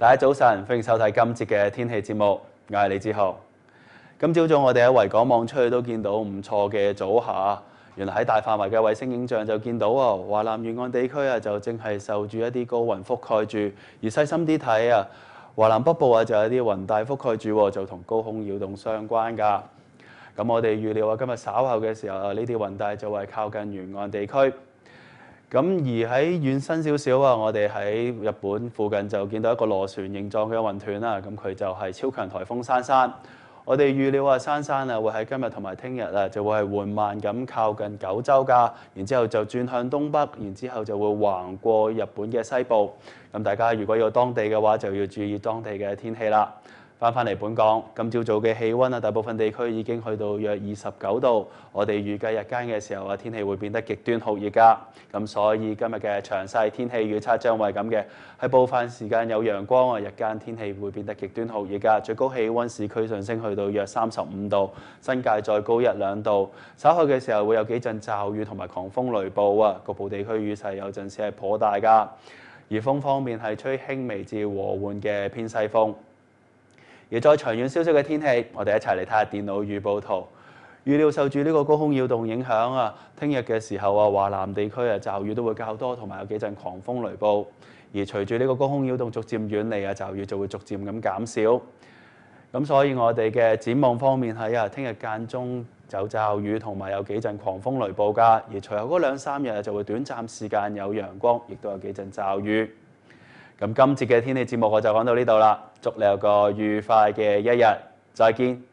大家早晨，歡迎收睇今節嘅天氣節目，我係李志豪。今朝早我哋喺維港望出去都見到唔錯嘅早霞，原來喺大範圍嘅衛星影像就見到啊，華南沿岸地區啊就正係受住一啲高雲覆蓋住，而細心啲睇啊，華南北部啊就有啲雲帶覆蓋住，就同高空擾動相關㗎。咁我哋預料啊，今日稍後嘅時候啊，呢啲雲帶就會靠近沿岸地區。咁而喺遠身少少啊，我哋喺日本附近就見到一個螺旋形狀嘅雲團啦。咁佢就係超強颱風珊珊。我哋預料啊，珊珊啊會喺今日同埋聽日啊就會係緩慢咁靠近九州㗎，然之後就轉向東北，然之後就會橫過日本嘅西部。咁大家如果有當地嘅話，就要注意當地嘅天氣啦。翻嚟本港，今朝早嘅氣温啊，大部分地區已經去到約29度。我哋預計日間嘅時候啊，天氣會變得極端酷熱㗎。咁所以今日嘅詳細天氣預測將會係咁嘅，喺部分時間有陽光啊，日間天氣會變得極端酷熱㗎。最高氣温市區上升去到約35度，新界再高1-2度。稍後嘅時候會有幾陣驟雨同埋狂風雷暴啊，局部地區雨勢有陣時係頗大㗎。而風方面係吹輕微至和緩嘅偏西風。而再長遠少少嘅天氣，我哋一齊嚟睇下電腦預報圖。預料受住呢個高空擾動影響啊，聽日嘅時候啊，華南地區啊驟雨都會較多，同埋有幾陣狂風雷暴。而隨住呢個高空擾動逐漸遠離啊，驟雨就會逐漸咁減少。咁所以我哋嘅展望方面係啊，聽日間中有驟雨同埋有幾陣狂風雷暴㗎。而隨後嗰2-3日就會短暫時間有陽光，亦都有幾陣驟雨。咁今節嘅天氣節目我就講到呢度啦，祝你有個愉快嘅一日，再見。